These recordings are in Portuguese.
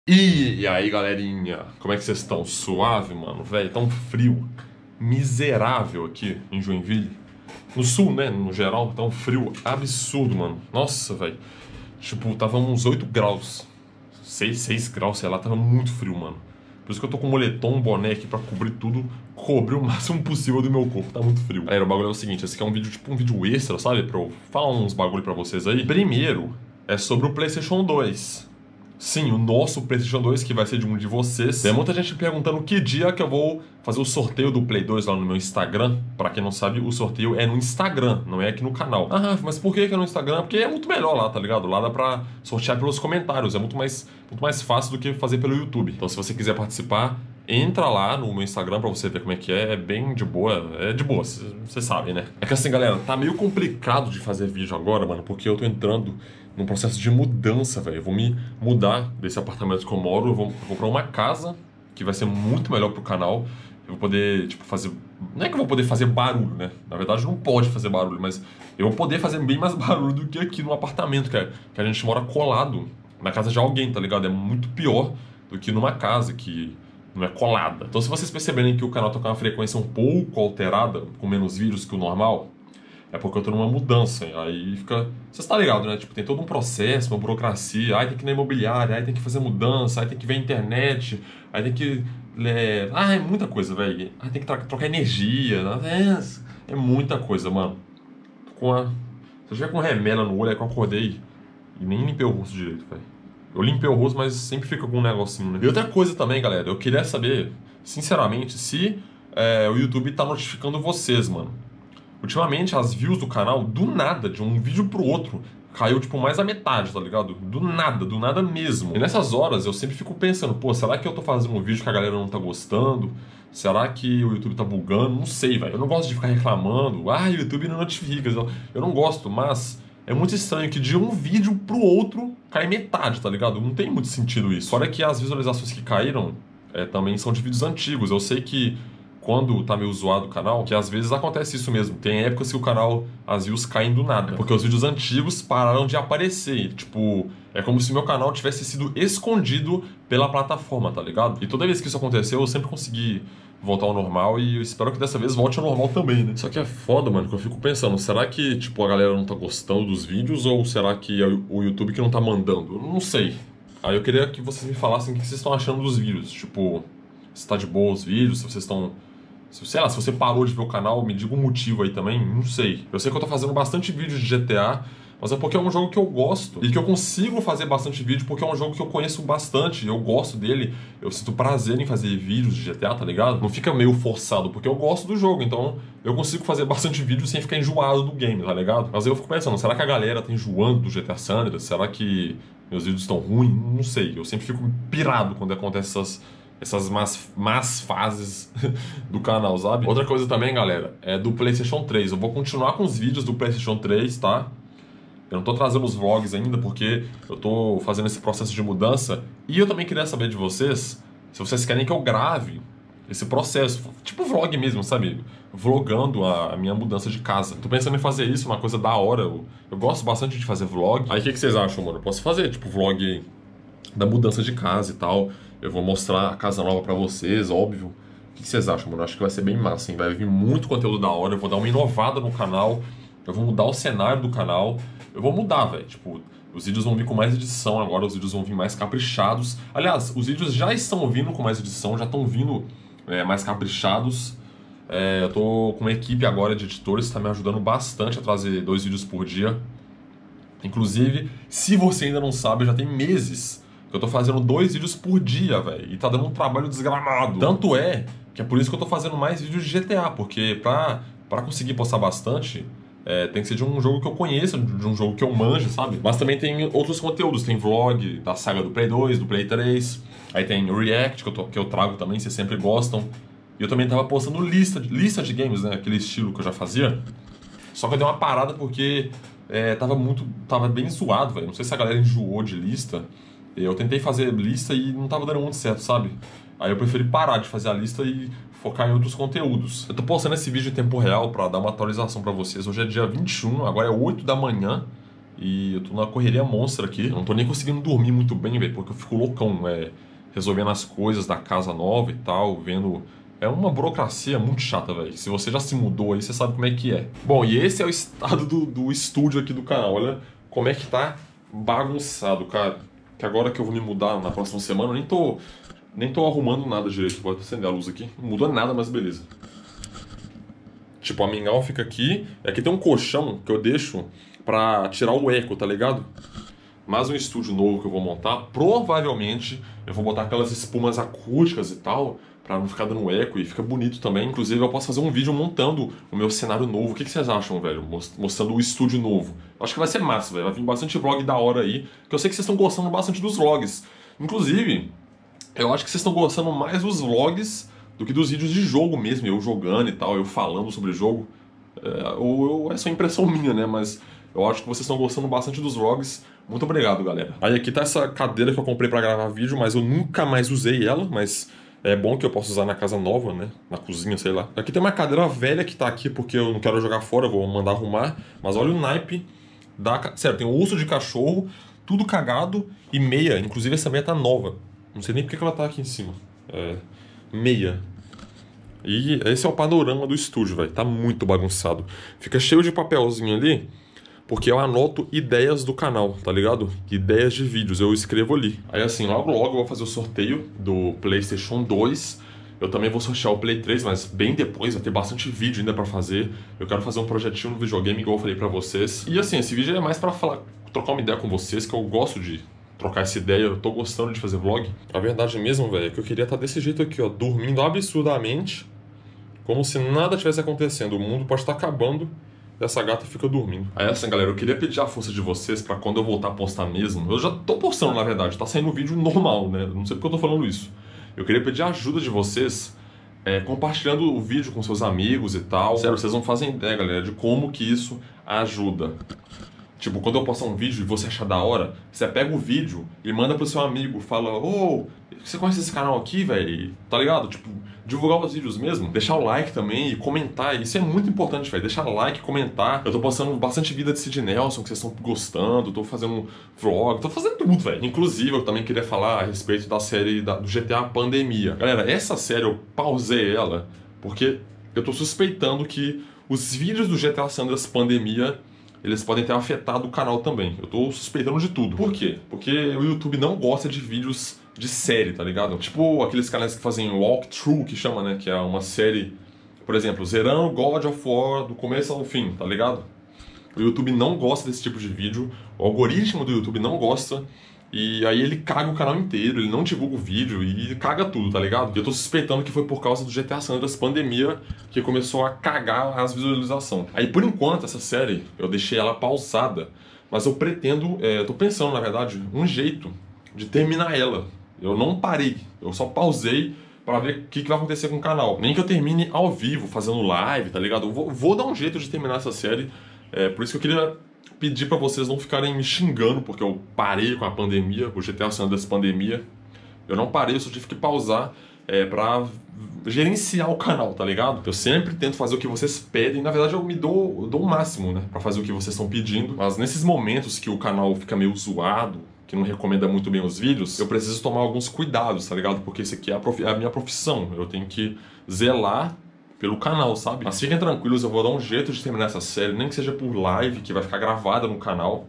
E aí, galerinha, como é que vocês estão? Suave, mano? Velho, tão frio, miserável aqui em Joinville. No sul, né? No geral, tão frio absurdo, mano. Nossa, velho. Tipo, tava uns 8 graus. 6 graus, sei lá, tava muito frio, mano. Por isso que eu tô com um moletom, um boné aqui pra cobrir tudo, cobrir o máximo possível do meu corpo, tá muito frio. Aí, o bagulho é o seguinte, esse aqui é um vídeo, tipo um vídeo extra, sabe? Pra eu falar uns bagulho pra vocês aí. Primeiro, é sobre o PlayStation 2. Sim, o nosso PlayStation 2, que vai ser de um de vocês. Tem muita gente me perguntando que dia que eu vou fazer o sorteio do Play 2 lá no meu Instagram. Pra quem não sabe, o sorteio é no Instagram, não é aqui no canal. Ah, mas por que é no Instagram? Porque é muito melhor lá, tá ligado? Lá dá pra sortear pelos comentários, é muito mais fácil do que fazer pelo YouTube. Então se você quiser participar, entra lá no meu Instagram pra você ver como é bem de boa, é de boa, você sabe, né? É que assim, galera, tá meio complicado de fazer vídeo agora, mano, porque eu tô entrando num processo de mudança, velho. Eu vou me mudar desse apartamento que eu moro, eu vou comprar uma casa que vai ser muito melhor pro canal. Eu vou poder, tipo, fazer... Não é que eu vou poder fazer barulho, né? Na verdade não pode fazer barulho, mas eu vou poder fazer bem mais barulho do que aqui no apartamento, que a gente mora colado na casa de alguém, tá ligado? É muito pior do que numa casa que não é colada. Então se vocês perceberem que o canal tá com uma frequência um pouco alterada, com menos vídeos que o normal, é porque eu tô numa mudança, aí fica... Você tá ligado, né? Tipo, tem todo um processo, uma burocracia, aí tem que ir na imobiliária, aí tem que fazer mudança, aí tem que ver a internet, aí tem que... é muita coisa, velho. Aí tem que trocar energia, né? É muita coisa, mano. Se eu tiver com remela no olho, é que eu acordei e nem limpei o rosto direito, velho. Eu limpei o rosto, mas sempre fica com um negocinho, né? E outra coisa também, galera, eu queria saber, sinceramente, se o YouTube tá notificando vocês, mano. Ultimamente, as views do canal, do nada, de um vídeo pro outro, caiu, tipo, mais a metade, tá ligado? Do nada mesmo. E nessas horas, eu sempre fico pensando, pô, será que eu tô fazendo um vídeo que a galera não tá gostando? Será que o YouTube tá bugando? Não sei, velho. Eu não gosto de ficar reclamando. Ah, o YouTube não notifica. Eu não gosto, mas é muito estranho que de um vídeo pro outro cai metade, tá ligado? Não tem muito sentido isso. Fora que as visualizações que caíram também são de vídeos antigos. Eu sei que quando tá meio zoado o canal, que às vezes acontece isso mesmo. Tem épocas que o canal, as views caem do nada. Porque os vídeos antigos pararam de aparecer. E, tipo, é como se meu canal tivesse sido escondido pela plataforma, tá ligado? E toda vez que isso aconteceu, eu sempre consegui voltar ao normal e eu espero que dessa vez volte ao normal também, né? Só que é foda, mano, que eu fico pensando, será que, tipo, a galera não tá gostando dos vídeos ou será que é o YouTube que não tá mandando? Eu não sei. Aí eu queria que vocês me falassem o que vocês estão achando dos vídeos. Tipo, se tá de boa os vídeos, se vocês estão... Sei lá, se você parou de ver o canal, me diga um motivo aí também, não sei. Eu sei que eu tô fazendo bastante vídeo de GTA, mas é porque é um jogo que eu gosto e que eu consigo fazer bastante vídeo porque é um jogo que eu conheço bastante, eu gosto dele, eu sinto prazer em fazer vídeos de GTA, tá ligado? Não fica meio forçado, porque eu gosto do jogo, então eu consigo fazer bastante vídeo sem ficar enjoado do game, tá ligado? Mas aí eu fico pensando, será que a galera tá enjoando do GTA San Andreas? Será que meus vídeos estão ruins? Não sei, eu sempre fico pirado quando acontecem essas más fases do canal, sabe? Outra coisa também, galera, é do PlayStation 3. Eu vou continuar com os vídeos do PlayStation 3, tá? Eu não tô trazendo os vlogs ainda porque eu tô fazendo esse processo de mudança. E eu também queria saber de vocês, se vocês querem que eu grave esse processo, tipo vlog mesmo, sabe? Vlogando a minha mudança de casa. Tô pensando em fazer isso, uma coisa da hora. Eu gosto bastante de fazer vlog. Aí o que vocês acham, mano? Eu posso fazer, tipo, vlog da mudança de casa e tal. Eu vou mostrar a casa nova pra vocês, óbvio. O que vocês acham, mano? Eu acho que vai ser bem massa, hein? Vai vir muito conteúdo da hora. Eu vou dar uma inovada no canal. Eu vou mudar o cenário do canal. Eu vou mudar, velho. Tipo, os vídeos vão vir com mais edição agora. Os vídeos vão vir mais caprichados. Aliás, os vídeos já estão vindo com mais edição. Já estão vindo mais caprichados. Eu tô com uma equipe agora de editores que tá me ajudando bastante a trazer 2 vídeos por dia. Inclusive, se você ainda não sabe, já tem meses eu tô fazendo 2 vídeos por dia, velho. E tá dando um trabalho desgramado. Tanto é que é por isso que eu tô fazendo mais vídeos de GTA. Porque pra conseguir postar bastante, tem que ser de um jogo que eu conheça, de um jogo que eu manjo, sabe? Mas também tem outros conteúdos. Tem vlog da saga do Play 2, do Play 3. Aí tem React, que eu trago também, vocês sempre gostam. E eu também tava postando lista de games, né? Aquele estilo que eu já fazia. Só que eu dei uma parada porque tava bem zoado, velho. Não sei se a galera enjoou de lista. Eu tentei fazer lista e não tava dando muito certo, sabe? Aí eu preferi parar de fazer a lista e focar em outros conteúdos. Eu tô postando esse vídeo em tempo real pra dar uma atualização pra vocês. Hoje é dia 21, agora é 8 da manhã E eu tô numa correria monstra aqui. Eu não tô nem conseguindo dormir muito bem, velho, porque eu fico loucão, resolvendo as coisas da casa nova e tal, vendo... É uma burocracia muito chata, velho. Se você já se mudou aí, você sabe como é que é. Bom, e esse é o estado do estúdio aqui do canal. Olha como é que tá bagunçado, cara. Que agora que eu vou me mudar na próxima semana, eu nem tô arrumando nada direito. Vou acender a luz aqui. Não mudou nada, mas beleza. Tipo, a mingau fica aqui. E aqui tem um colchão que eu deixo pra tirar o eco, tá ligado? Mais um estúdio novo que eu vou montar. Provavelmente eu vou botar aquelas espumas acústicas e tal, pra não ficar dando eco, e fica bonito também. Inclusive eu posso fazer um vídeo montando o meu cenário novo. O que vocês acham, velho? Mostrando o estúdio novo. Eu acho que vai ser massa, velho. Vai vir bastante vlog da hora aí, que eu sei que vocês estão gostando bastante dos vlogs. Inclusive, eu acho que vocês estão gostando mais dos vlogs do que dos vídeos de jogo mesmo, eu jogando e tal, eu falando sobre o jogo. Ou é só impressão minha, né? Mas eu acho que vocês estão gostando bastante dos vlogs. Muito obrigado, galera. Aí aqui tá essa cadeira que eu comprei pra gravar vídeo, mas eu nunca mais usei ela, mas é bom que eu possa usar na casa nova, né? Na cozinha, sei lá. Aqui tem uma cadeira velha que tá aqui porque eu não quero jogar fora, eu vou mandar arrumar. Mas olha o naipe da... Sério, tem osso de cachorro, tudo cagado e meia. Inclusive essa meia tá nova. Não sei nem porque que ela tá aqui em cima. Meia. E esse é o panorama do estúdio, velho. Tá muito bagunçado. Fica cheio de papelzinho ali, porque eu anoto ideias do canal, tá ligado? Ideias de vídeos, eu escrevo ali. Aí assim, logo eu vou fazer o sorteio do PlayStation 2. Eu também vou sortear o Play 3, mas bem depois, vai ter bastante vídeo ainda pra fazer. Eu quero fazer um projetinho no videogame, igual eu falei pra vocês. E assim, esse vídeo é mais pra falar, trocar uma ideia com vocês, que eu gosto de trocar essa ideia, eu tô gostando de fazer vlog. A verdade mesmo, velho, é que eu queria estar desse jeito aqui, ó, dormindo absurdamente, como se nada tivesse acontecendo. O mundo pode estar acabando e essa gata fica dormindo. Aí assim, galera, eu queria pedir a força de vocês pra quando eu voltar a postar mesmo. Eu já tô postando, na verdade, tá saindo vídeo normal, né? Não sei porque eu tô falando isso. Eu queria pedir a ajuda de vocês, compartilhando o vídeo com seus amigos e tal. Sério, vocês não fazem ideia, galera, de como que isso ajuda. Tipo, quando eu postar um vídeo e você achar da hora, você pega o vídeo e manda pro seu amigo, fala: ô, você conhece esse canal aqui, velho? Tá ligado? Tipo, divulgar os vídeos mesmo, deixar o like também e comentar. Isso é muito importante, velho. Deixar like, comentar. Eu tô postando bastante vida de Sid Nelson, que vocês estão gostando. Tô fazendo vlog, tô fazendo tudo, velho. Inclusive, eu também queria falar a respeito da série do GTA Pandemia. Galera, essa série eu pausei ela porque eu tô suspeitando que os vídeos do GTA San Andreas Pandemia, eles podem ter afetado o canal também. Eu tô suspeitando de tudo. Por quê? Porque o YouTube não gosta de vídeos de série, tá ligado? Tipo aqueles canais que fazem walkthrough, que chama, né? Que é uma série, por exemplo, zerando God of War do começo ao fim, tá ligado? O YouTube não gosta desse tipo de vídeo. O algoritmo do YouTube não gosta. E aí ele caga o canal inteiro, ele não divulga o vídeo e caga tudo, tá ligado? E eu tô suspeitando que foi por causa do GTA San Andreas Pandemia que começou a cagar as visualizações. Aí por enquanto essa série, eu deixei ela pausada, mas eu pretendo, tô pensando na verdade, um jeito de terminar ela. Eu não parei, eu só pausei pra ver o que vai acontecer com o canal. Nem que eu termine ao vivo, fazendo live, tá ligado? Eu vou dar um jeito de terminar essa série, por isso que eu queria pedir pra vocês não ficarem me xingando porque eu parei com a pandemia, o GTA San Andreas Pandemia. Eu não parei, eu só tive que pausar pra gerenciar o canal, tá ligado? Eu sempre tento fazer o que vocês pedem, na verdade eu dou o máximo, né, pra fazer o que vocês estão pedindo. Mas nesses momentos que o canal fica meio zoado, que não recomenda muito bem os vídeos, eu preciso tomar alguns cuidados, tá ligado? Porque isso aqui é a minha profissão, eu tenho que zelar pelo canal, sabe? Mas fiquem tranquilos, eu vou dar um jeito de terminar essa série, nem que seja por live, que vai ficar gravada no canal,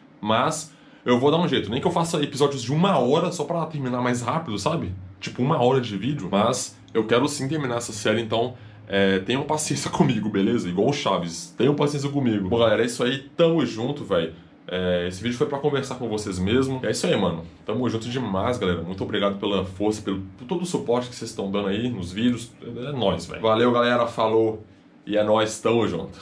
mas eu vou dar um jeito, nem que eu faça episódios de 1 hora só pra terminar mais rápido, sabe? Tipo 1 hora de vídeo, mas eu quero sim terminar essa série, então tenham paciência comigo, beleza? Igual o Chaves, tenham paciência comigo. Bom, galera, é isso aí, tamo junto, velho. Esse vídeo foi pra conversar com vocês mesmo. É isso aí, mano. Tamo junto demais, galera. Muito obrigado pela força, por todo o suporte que vocês estão dando aí nos vídeos. É nóis, velho. Valeu, galera. Falou. E é nóis. Tamo junto.